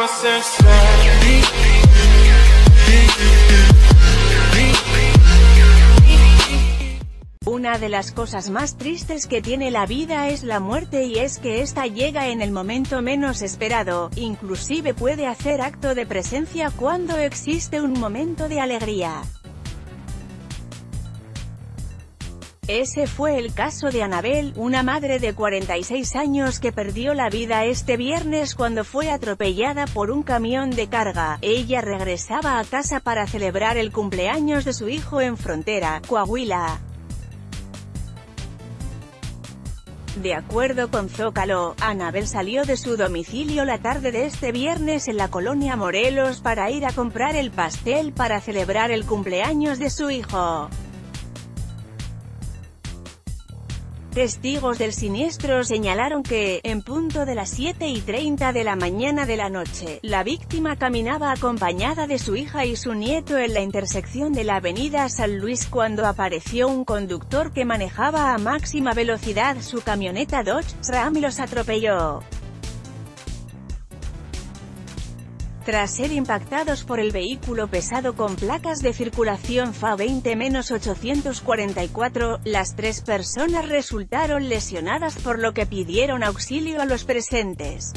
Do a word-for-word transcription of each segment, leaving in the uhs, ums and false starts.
Una de las cosas más tristes que tiene la vida es la muerte, y es que esta llega en el momento menos esperado, inclusive puede hacer acto de presencia cuando existe un momento de alegría. Ese fue el caso de Annabel, una madre de cuarenta y seis años que perdió la vida este viernes cuando fue atropellada por un camión de carga. Ella regresaba a casa para celebrar el cumpleaños de su hijo en Frontera, Coahuila. De acuerdo con Zócalo, Annabel salió de su domicilio la tarde de este viernes en la colonia Morelos para ir a comprar el pastel para celebrar el cumpleaños de su hijo. Testigos del siniestro señalaron que, en punto de las siete y treinta de la mañana de la noche, la víctima caminaba acompañada de su hija y su nieto en la intersección de la avenida San Luis cuando apareció un conductor que manejaba a máxima velocidad su camioneta Dodge Ram y los atropelló. Tras ser impactados por el vehículo pesado con placas de circulación F A veinte ochocientos cuarenta y cuatro, las tres personas resultaron lesionadas por lo que pidieron auxilio a los presentes.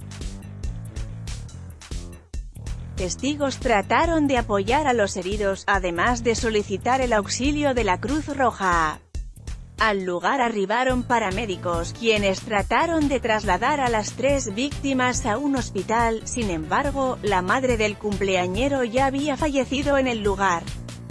Testigos trataron de apoyar a los heridos, además de solicitar el auxilio de la Cruz Roja. Al lugar arribaron paramédicos, quienes trataron de trasladar a las tres víctimas a un hospital. Sin embargo, la madre del cumpleañero ya había fallecido en el lugar.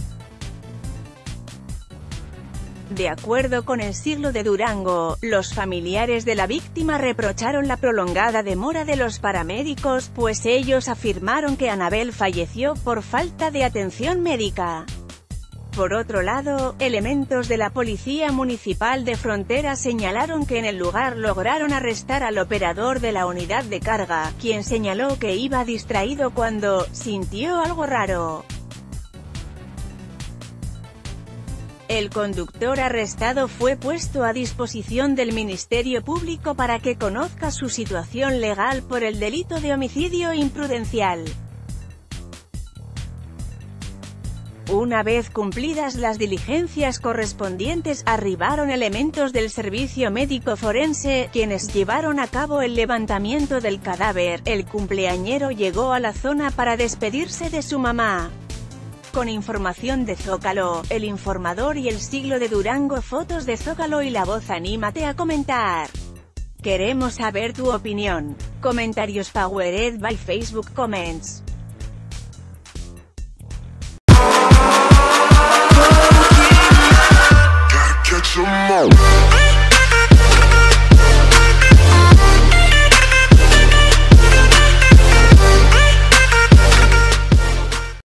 De acuerdo con El Siglo de Durango, los familiares de la víctima reprocharon la prolongada demora de los paramédicos, pues ellos afirmaron que Annabel falleció por falta de atención médica. Por otro lado, elementos de la Policía Municipal de Frontera señalaron que en el lugar lograron arrestar al operador de la unidad de carga, quien señaló que iba distraído cuando sintió algo raro. El conductor arrestado fue puesto a disposición del Ministerio Público para que conozca su situación legal por el delito de homicidio imprudencial. Una vez cumplidas las diligencias correspondientes, arribaron elementos del Servicio Médico Forense, quienes llevaron a cabo el levantamiento del cadáver. El cumpleañero llegó a la zona para despedirse de su mamá. Con información de Zócalo, El Informador y El Siglo de Durango. Fotos de Zócalo y La Voz. Anímate a comentar. Queremos saber tu opinión. Comentarios powered by Facebook Comments.